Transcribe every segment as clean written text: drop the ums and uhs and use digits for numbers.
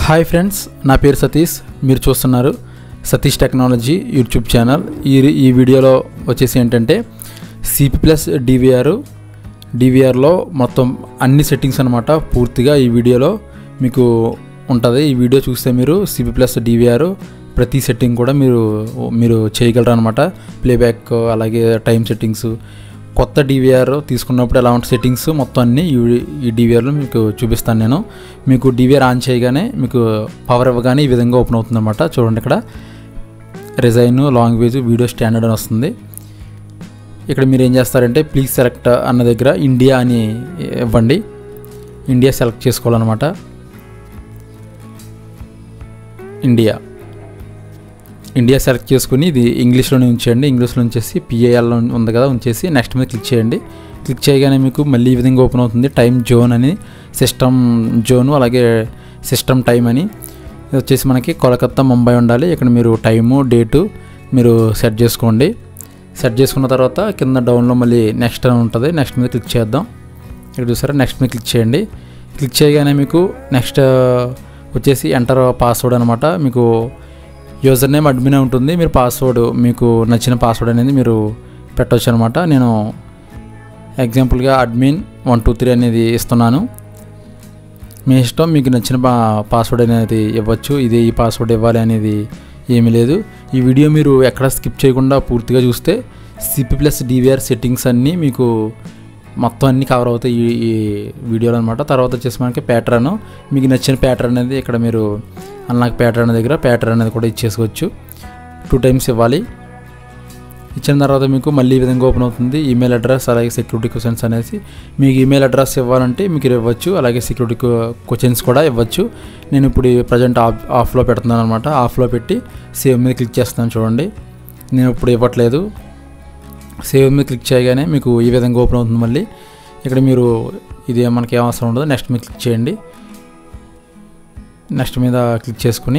Hi friends, నా పేరు సతీష్. మీరు చూస్తున్నారు సతీష్ టెక్నాలజీ యూట్యూబ్ ఛానల్. ఈ వీడియోలో వచ్చేసి ఏంటంటే సిపి ప్లస్ డివిఆర్లో మొత్తం అన్ని సెట్టింగ్స్ అనమాట పూర్తిగా ఈ వీడియోలో మీకు ఉంటుంది. ఈ వీడియో చూస్తే మీరు సిపి ప్లస్ డివిఆర్ ప్రతి సెట్టింగ్ కూడా మీరు చేయగలరు అనమాట. ప్లేబ్యాక్, అలాగే టైం సెట్టింగ్స్, కొత్త డివిఆర్ తీసుకున్నప్పుడు ఎలా ఉంటుంది సెట్టింగ్స్ మొత్తం అన్నీ ఈ డివిఆర్లో మీకు చూపిస్తాను నేను. మీకు డివిఆర్ ఆన్ చేయగానే మీకు పవర్ ఇవ్వగానే ఈ విధంగా ఓపెన్ అవుతుంది అనమాట. చూడండి, ఇక్కడ రిజైన్, లాంగ్వేజ్, వీడియో స్టాండర్డ్ అని వస్తుంది. ఇక్కడ మీరు ఏం చేస్తారంటే ప్లీజ్ సెలెక్ట్ అన్న దగ్గర ఇండియా అని ఇవ్వండి. ఇండియా సెలెక్ట్ చేసుకోవాలన్నమాట. ఇండియా సెలెక్ట్ చేసుకుని ఇది ఇంగ్లీష్లోనే ఉంచేయండి. ఇంగ్లీష్లో ఉంచేసి పిఏఎల్లో ఉంది కదా, ఉంచేసి నెక్స్ట్ మీద క్లిక్ చేయండి. క్లిక్ చేయగానే మీకు మళ్ళీ ఈ విధంగా ఓపెన్ అవుతుంది. టైం జోన్ అని, సిస్టమ్ జోను, అలాగే సిస్టమ్ టైం అని. ఇది వచ్చేసి మనకి కోలకత్తా, ముంబై ఉండాలి. ఇక్కడ మీరు టైము, డేటు మీరు సెట్ చేసుకోండి. సెట్ చేసుకున్న తర్వాత కింద డౌన్లో మళ్ళీ నెక్స్ట్ అని ఉంటుంది. నెక్స్ట్ మీద క్లిక్ చేద్దాం. ఇక్కడ చూసారా, నెక్స్ట్ మీద క్లిక్ చేయండి. క్లిక్ చేయగానే మీకు నెక్స్ట్ వచ్చేసి ఎంటర్ పాస్వర్డ్ అనమాట. మీకు యూజర్ నేమ్ అడ్మిన్ ఉంటుంది. మీరు పాస్వర్డ్, మీకు నచ్చిన పాస్వర్డ్ అనేది మీరు పెట్టవచ్చు అనమాట. నేను ఎగ్జాంపుల్గా అడ్మిన్ 123 అనేది ఇస్తున్నాను. మీ ఇష్టం, మీకు నచ్చిన పాస్వర్డ్ అనేది ఇవ్వచ్చు. ఇది ఈ పాస్వర్డ్ ఇవ్వాలి అనేది ఏమీ లేదు. ఈ వీడియో మీరు ఎక్కడ స్కిప్ చేయకుండా పూర్తిగా చూస్తే సిపి ప్లస్ డివిఆర్ సెట్టింగ్స్ అన్నీ మీకు మొత్తం అన్నీ కవర్ అవుతాయి ఈ వీడియోలో అనమాట. తర్వాత వచ్చేసి మనకి ప్యాటర్న్, మీకు నచ్చిన ప్యాటర్న్ అనేది ఇక్కడ మీరు అన్లాక్ ప్యాటర్న్ దగ్గర ప్యాటర్న్ అనేది కూడా ఇచ్చేసుకోవచ్చు. 2 టైమ్స్ ఇవ్వాలి. ఇచ్చిన తర్వాత మీకు మళ్ళీ ఈ విధంగా ఓపెన్ అవుతుంది. ఈమెయిల్ అడ్రస్, అలాగే సెక్యూరిటీ క్వశ్చన్స్ అనేసి మీకు ఈమెయిల్ అడ్రస్ ఇవ్వాలంటే మీకు ఇవ్వచ్చు, అలాగే సెక్యూరిటీ క్వశ్చన్స్ కూడా ఇవ్వచ్చు. నేను ఇప్పుడు ప్రజెంట్ ఆఫ్లో పెడుతున్నాను అనమాట. ఆఫ్లో పెట్టి సేవ్ మీద క్లిక్ చేస్తాను. చూడండి, నేను ఇప్పుడు ఇవ్వట్లేదు. సేవ్ మీద క్లిక్ చేయగానే మీకు ఈ విధంగా ఓపెన్ అవుతుంది. మళ్ళీ ఇక్కడ మీరు ఇది మనకి ఏం అవసరం ఉండదు. నెక్స్ట్ మీద క్లిక్ చేయండి. నెక్స్ట్ మీద క్లిక్ చేసుకుని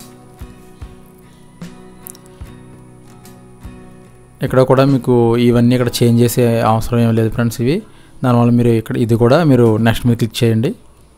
ఇక్కడ కూడా మీకు ఇవన్నీ ఇక్కడ చేంజ్ చేసే అవసరం ఏం లేదు ఫ్రెండ్స్. ఇవి దానివల్ల మీరు ఇక్కడ ఇది కూడా మీరు నెక్స్ట్ మీద క్లిక్ చేయండి.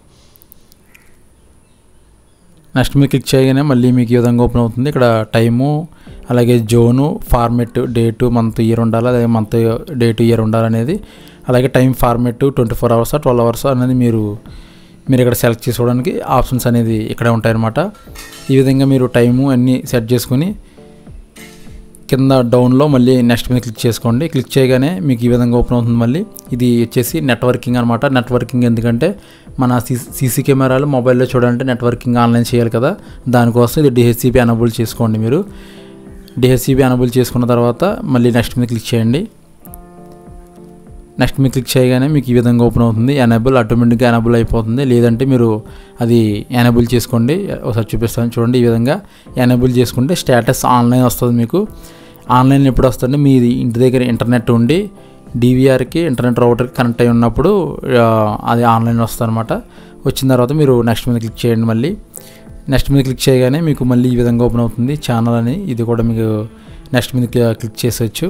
నెక్స్ట్ మీద క్లిక్ చేయగానే మళ్ళీ మీకు ఈ విధంగా ఓపెన్ అవుతుంది. ఇక్కడ టైము, అలాగే zone, format, date, month, year ఉండాలి, అలాగే మంత్, డేటు, ఇయర్ ఉండాలనేది, అలాగే టైం ఫార్మెట్ 24 అవర్స్ 12 అవర్స్ అనేది మీరు ఇక్కడ సెలెక్ట్ చేసుకోవడానికి ఆప్షన్స్ అనేది ఇక్కడే ఉంటాయన్నమాట. ఈ విధంగా మీరు టైము అన్నీ సెట్ చేసుకుని కింద డౌన్లో మళ్ళీ నెక్స్ట్ మీద క్లిక్ చేసుకోండి. క్లిక్ చేయగానే మీకు ఈ విధంగా ఓపెన్ అవుతుంది. మళ్ళీ ఇది వచ్చేసి నెట్వర్కింగ్ అనమాట. నెట్వర్కింగ్ ఎందుకంటే మన సీసీ కెమెరాలు మొబైల్లో చూడాలంటే నెట్వర్కింగ్ ఆన్లైన్ చేయాలి కదా, దానికోసం ఇది డిహెచ్సిపి ఎనేబుల్ చేసుకోండి. మీరు డిహెచ్సిపి ఎనేబుల్ చేసుకున్న తర్వాత మళ్ళీ నెక్స్ట్ మీద క్లిక్ చేయండి. నెక్స్ట్ మీద క్లిక్ చేయగానే మీకు ఈ విధంగా ఓపెన్ అవుతుంది. ఎనేబుల్ ఆటోమేటిక్గా ఎనేబుల్ అయిపోతుంది. లేదంటే మీరు అది ఎనేబుల్ చేసుకోండి. ఒకసారి చూపిస్తాను చూడండి. ఈ విధంగా ఎనేబుల్ చేసుకుంటే స్టేటస్ ఆన్లైన్ వస్తుంది. మీకు ఆన్లైన్ ఎప్పుడు వస్తుంది, మీది ఇంటి దగ్గర ఇంటర్నెట్ ఉండి డివిఆర్కి ఇంటర్నెట్ రౌటర్కి కనెక్ట్ అయి ఉన్నప్పుడు అది ఆన్లైన్ వస్తుంది అనమాట. వచ్చిన తర్వాత మీరు నెక్స్ట్ మీద క్లిక్ చేయండి. మళ్ళీ నెక్స్ట్ మీద క్లిక్ చేయగానే మీకు మళ్ళీ ఈ విధంగా ఓపెన్ అవుతుంది. ఛానల్ అని, ఇది కూడా మీకు నెక్స్ట్ మీద క్లిక్ చేసేయచ్చు.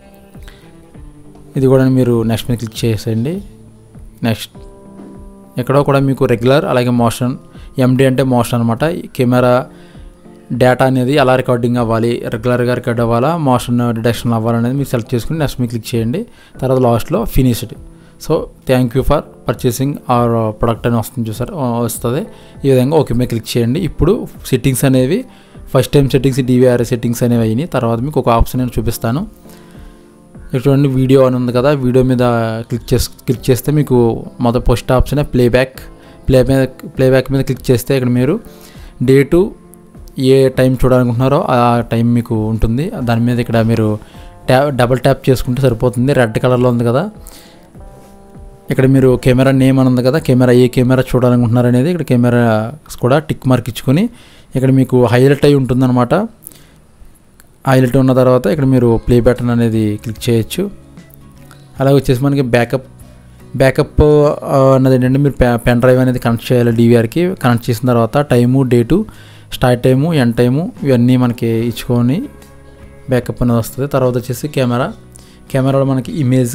ఇది కూడా మీరు నెక్స్ట్ మీద క్లిక్ చేసేయండి. నెక్స్ట్ ఎక్కడో కూడా మీకు రెగ్యులర్, అలాగే మోషన్, ఎండి అంటే మోషన్ అనమాట. కెమెరా డేటా అనేది ఎలా రికార్డింగ్ అవ్వాలి, రెగ్యులర్గా రికార్డ్ అవ్వాలా, మోషన్ డిటెక్షన్ అవ్వాలనేది మీరు సెలెక్ట్ చేసుకుని నెక్స్ట్ మీద క్లిక్ చేయండి. తర్వాత లాస్ట్లో finished. So thank you for purchasing our product అని వస్తుంది, చూసారు, వస్తుంది. ఈ విధంగా ఓకే మీద క్లిక్ చేయండి. ఇప్పుడు సెట్టింగ్స్ అనేవి first time settings DVR settings అనేవి అయినాయి. తర్వాత మీకు ఒక ఆప్షన్ నేను చూపిస్తాను. ఇక్కడ చూడండి, వీడియో అని ఉంది కదా, వీడియో మీద క్లిక్ చేస్తే మీకు మొదటి ఫస్ట్ ఆప్షన్ ప్లేబ్యాక్ మీద క్లిక్ చేస్తే ఇక్కడ మీరు డేటు, ఏ టైం చూడాలనుకుంటున్నారో ఆ టైం మీకు ఉంటుంది. దాని మీద ఇక్కడ మీరు డబుల్ ట్యాప్ చేసుకుంటే సరిపోతుంది. రెడ్ కలర్లో ఉంది కదా, ఇక్కడ మీరు కెమెరా నేమ్ అని ఉంది కదా, ఏ కెమెరా చూడాలనుకుంటున్నారు అనేది ఇక్కడ కెమెరా కూడా టిక్ మార్క్ ఇచ్చుకొని ఇక్కడ మీకు హైలైట్ అయి ఉంటుందన్నమాట. హైలైట్ ఉన్న తర్వాత ఇక్కడ మీరు ప్లే బటన్ అనేది క్లిక్ చేయొచ్చు. అలాగే వచ్చేసి మనకి బ్యాకప్ అన్నది ఏంటంటే మీరు పెన్ డ్రైవ్ అనేది కనెక్ట్ చేయాలి. డివిఆర్కి కనెక్ట్ చేసిన తర్వాత time, date, start time, end time ఇవన్నీ మనకి ఇచ్చుకొని బ్యాకప్ అనేది వస్తుంది. తర్వాత వచ్చేసి కెమెరాలో మనకి ఇమేజ్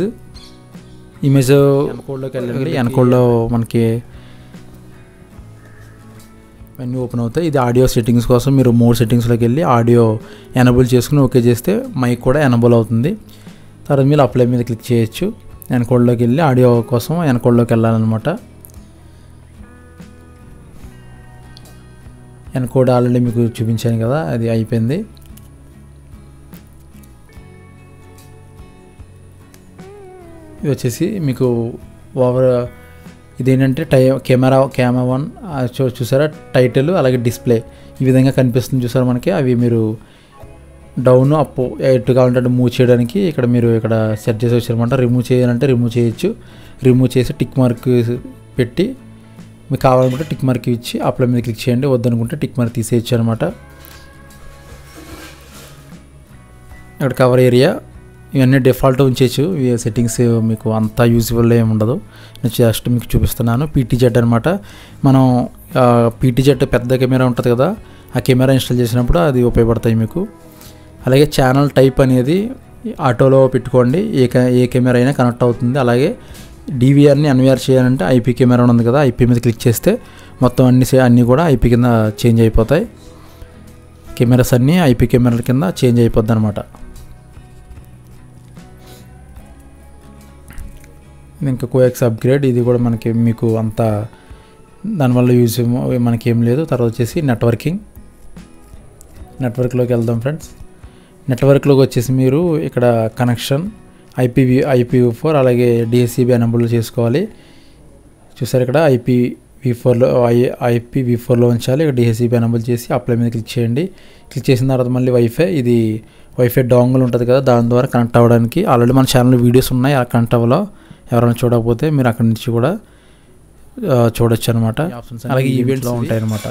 ఎన్కోడ్లోకి వెళ్ళండి. ఎన్కోడ్లో మనకి అన్నీ ఓపెన్ అవుతాయి. ఇది ఆడియో సెట్టింగ్స్ కోసం మీరు మోడ్ సెట్టింగ్స్లోకి వెళ్ళి ఆడియో ఎనబుల్ చేసుకుని ఓకే చేస్తే మైక్ కూడా ఎనబుల్ అవుతుంది. తర్వాత మీరు అప్లై మీద క్లిక్ చేయొచ్చు. ఎన్కోడ్లోకి వెళ్ళి ఆడియో కోసం ఎన్కోడ్లోకి వెళ్ళాలన్నమాట. ఎన్కోడ్ ఆల్రెడీ మీకు చూపించాను కదా, అది అయిపోయింది. ఇది వచ్చేసి మీకు ఓవర్ ఇదేంటంటే కెమెరా 1 చూసారా, టైటిల్ అలాగే డిస్ప్లే ఈ విధంగా కనిపిస్తుంది చూసారా మనకి. అవి మీరు డౌన్ అప్ ఎటు కావాలంటే మూవ్ చేయడానికి ఇక్కడ మీరు ఇక్కడ సెట్ చేసి వచ్చారనమాట. రిమూవ్ చేయాలంటే రిమూవ్ చేయొచ్చు. రిమూవ్ చేసి టిక్ మార్క్ పెట్టి మీకు కావాలనుకుంటే టిక్ మార్క్ ఇచ్చి అప్లై మీద క్లిక్ చేయండి. వద్దనుకుంటే టిక్ మార్క్ తీసేయచ్చు అనమాట. ఇక్కడ కవర్ ఏరియా ఇవన్నీ డిఫాల్ట్ ఉంచేయచ్చు. ఈ సెట్టింగ్స్ మీకు అంత యూజ్ఫుల్ ఏమి ఉండదు. నేను జస్ట్ మీకు చూపిస్తున్నాను. పీటీజెడ్ అనమాట. మనం పీటీజెడ్ పెద్ద కెమెరా ఉంటుంది కదా, ఆ కెమెరా ఇన్స్టాల్ చేసినప్పుడు అది ఉపయోగపడతాయి మీకు. అలాగే ఛానల్ టైప్ అనేది ఆటోలో పెట్టుకోండి. ఏ కెమెరా అయినా కనెక్ట్ అవుతుంది. అలాగే డివిఆర్ని ఎన్విఆర్ చేయాలంటే ఐపీ కెమెరా ఉంది కదా, ఐపీ మీద క్లిక్ చేస్తే మొత్తం అన్నీ కూడా ఐపీ కింద చేంజ్ అయిపోతాయి. కెమెరాస్ అన్నీ ఐపీ కెమెరాల కింద చేంజ్ అయిపోద్ది అనమాట. ఇంకా కోఎక్స్ అప్గ్రేడ్ ఇది కూడా మీకు అంత దానివల్ల యూజ్ మనకేం లేదు. తర్వాత వచ్చేసి నెట్వర్క్లోకి వెళ్దాం ఫ్రెండ్స్. నెట్వర్క్లోకి వచ్చేసి మీరు ఇక్కడ కనెక్షన్ IPv4 అలాగే DSCB ఎనేబుల్ చేసుకోవాలి. చూసారు ఇక్కడ IPv4లో ఉంచాలి. ఇక్కడ DSCB ఎనేబుల్ చేసి అప్లై మీద క్లిక్ చేయండి. క్లిక్ చేసిన తర్వాత మళ్ళీ ఇది వైఫై డాంగిల్ ఉంటుంది కదా, దాని ద్వారా కనెక్ట్ అవ్వడానికి ఆల్రెడీ మన ఛానల్లో వీడియోస్ ఉన్నాయి. ఆ కనెక్ట్ అవ్వలో ఎవరైనా చూడకపోతే మీరు అక్కడి నుంచి కూడా చూడొచ్చు అనమాట. అలాగే ఈవెంట్స్లో ఉంటాయి అన్నమాట.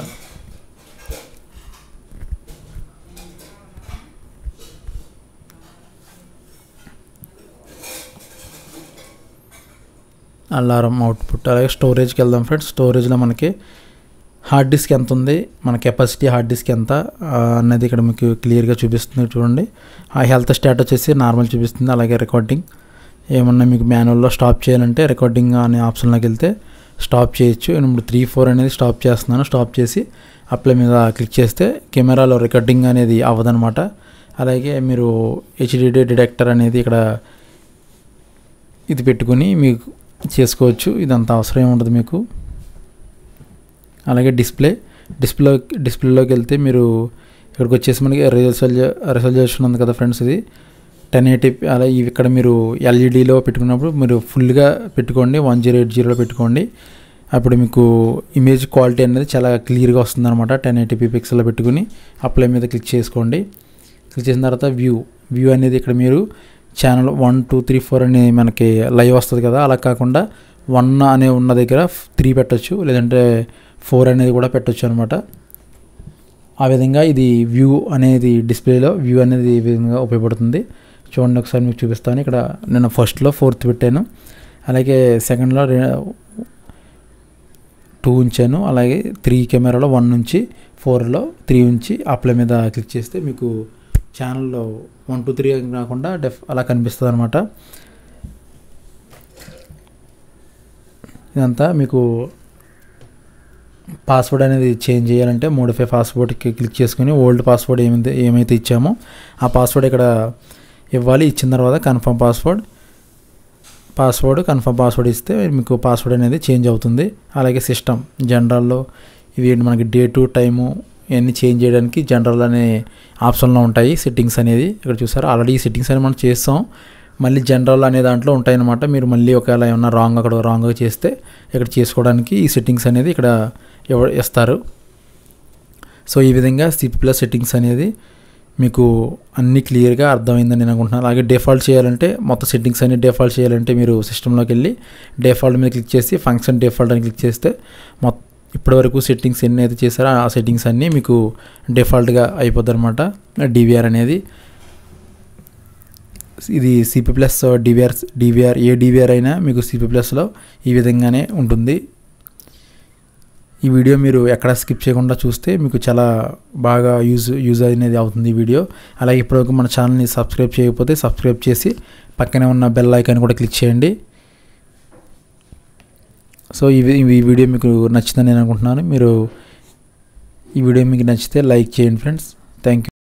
Alarm output. అలాగే స్టోరేజ్కి వెళ్దాం ఫ్రెండ్స్. స్టోరేజ్లో మనకి హార్డ్ డిస్క్ ఎంత ఉంది, మన కెపాసిటీ హార్డ్ డిస్క్ ఎంత అన్నది ఇక్కడ మీకు క్లియర్గా చూపిస్తుంది చూడండి. ఆ హెల్త్ స్టాట్ వచ్చేసి నార్మల్ చూపిస్తుంది. అలాగే రికార్డింగ్ ఏమన్నా మీకు మాన్యువల్లో స్టాప్ చేయాలంటే రికార్డింగ్ అనే ఆప్షన్లోకి వెళ్తే స్టాప్ చేయొచ్చు. నేను ఇప్పుడు 3-4 అనేది స్టాప్ చేస్తున్నాను. స్టాప్ చేసి అప్లై మీద క్లిక్ చేస్తే కెమెరాలో రికార్డింగ్ అనేది అవ్వదనమాట. అలాగే మీరు HDD డిటెక్టర్ అనేది ఇక్కడ ఇది పెట్టుకుని మీకు చేసుకోవచ్చు. ఇదంతా అవసరం ఏముండదు మీకు. అలాగే డిస్ప్లేలోకి వెళ్తే మీరు ఇక్కడికి వచ్చేసి మనకి రెజల్యూషన్ ఉంది కదా ఫ్రెండ్స్, ఇది 1080. అలా ఇక్కడ మీరు LEDలో పెట్టుకున్నప్పుడు మీరు ఫుల్గా పెట్టుకోండి, 1080లో పెట్టుకోండి. అప్పుడు మీకు ఇమేజ్ క్వాలిటీ అనేది చాలా క్లియర్గా వస్తుంది అనమాట. 1080p పిక్సెల్లో పెట్టుకుని అప్లై మీద క్లిక్ చేసుకోండి. క్లిక్ చేసిన తర్వాత వ్యూ అనేది ఇక్కడ మీరు ఛానల్ 1 2 3 4 అని మనకి లైవ్ వస్తుంది కదా, అలా కాకుండా 1 అనే ఉన్న దగ్గర 3 పెట్టచ్చు, లేదంటే 4 అనేది కూడా పెట్టచ్చు అనమాట. ఆ విధంగా ఇది అనేది డిస్ప్లేలో వ్యూ అనేది ఈ విధంగా ఉపయోగపడుతుంది. చూడండి ఒకసారి మీకు చూపిస్తాను. ఇక్కడ నేను ఫస్ట్లో 4th పెట్టాను, అలాగే సెకండ్లో 2 ఉంచాను, అలాగే 3 కెమెరాలో 1 నుంచి 4లో 3 ఉంచి అప్లై మీద క్లిక్ చేస్తే మీకు ఛానల్లో 1 2 3 కాకుండా అలా కనిపిస్తుంది అనమాట. ఇదంతా మీకు పాస్వర్డ్ అనేది చేంజ్ చేయాలంటే మోడిఫై పాస్వర్డ్కి క్లిక్ చేసుకుని ఓల్డ్ పాస్వర్డ్ ఏమైతే ఇచ్చామో ఆ పాస్వర్డ్ ఇక్కడ ఇవ్వాలి. ఇచ్చిన తర్వాత కన్ఫర్మ్ పాస్వర్డ్ ఇస్తే మీకు పాస్వర్డ్ అనేది చేంజ్ అవుతుంది. అలాగే సిస్టమ్ జనరల్లో ఇవి మనకి డేటు టైము ఇవన్నీ చేంజ్ చేయడానికి జనరల్ అనే ఆప్షన్లో ఉంటాయి సెట్టింగ్స్ అనేది. ఇక్కడ చూసారు ఆల్రెడీ ఈ సెట్టింగ్స్ అనేది మనం చేస్తాం, మళ్ళీ జనరల్ అనే దాంట్లో ఉంటాయన్నమాట. మీరు మళ్ళీ ఒకవేళ ఏమన్నా రాంగ్గా చేస్తే ఇక్కడ చేసుకోవడానికి ఈ సెట్టింగ్స్ అనేది ఇక్కడ ఇస్తారు. సో ఈ విధంగా C++ సెట్టింగ్స్ అనేది మీకు అన్నీ క్లియర్గా అర్థమైందని నేను అనుకుంటున్నాను. అలాగే డిఫాల్ట్ చేయాలంటే మొత్తం సెట్టింగ్స్ అన్ని డిఫాల్ట్ చేయాలంటే మీరు సిస్టంలోకి వెళ్ళి డిఫాల్ట్ మీద క్లిక్ చేసి ఫంక్షన్ డిఫాల్ట్ అని క్లిక్ చేస్తే ఇప్పటివరకు సెట్టింగ్స్ ఎన్ని అయితే చేశారో ఆ సెట్టింగ్స్ అన్నీ మీకు డిఫాల్ట్గా అయిపోద్ది అనమాట. DVR అనేది ఇది C++ DVR ఏ DVR అయినా మీకు C++లో ఈ విధంగానే ఉంటుంది. ఈ వీడియో మీరు ఎక్కడ స్కిప్ చేయకుండా చూస్తే మీకు చాలా బాగా యూజ్ అనేది అవుతుంది ఈ వీడియో. అలాగే ఇప్పటివరకు మన ఛానల్ని సబ్స్క్రైబ్ చేయకపోతే సబ్స్క్రైబ్ చేసి పక్కనే ఉన్న బెల్ ఐకాన్ కూడా క్లిక్ చేయండి. సో ఈ వీడియో మీకు నచ్చిందని నేను అనుకుంటున్నాను. మీరు ఈ వీడియో మీకు నచ్చితే లైక్ చేయండి ఫ్రెండ్స్. Thank you.